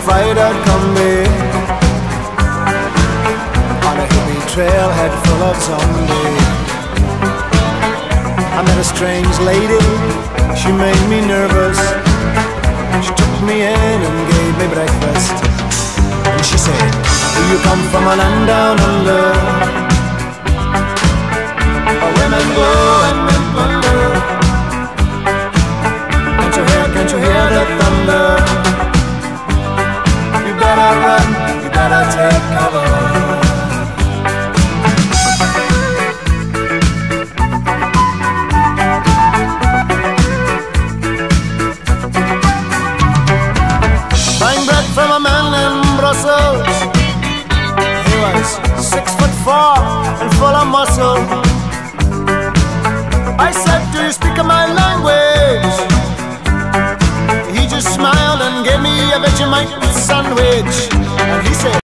fighter combi on a hippie trailhead full of zombies. I met a strange lady, she made me nervous. She took me in and gave me breakfast. And she said, do you come from a land down under, where women go and men wonder? Can't you hear the thunder? You better run, you better take cover. Buying bread from a man in Brussels. He was 6'4" and full of muscle. I said, do you speak my language? He just smiled and gave me a Vegemite sandwich.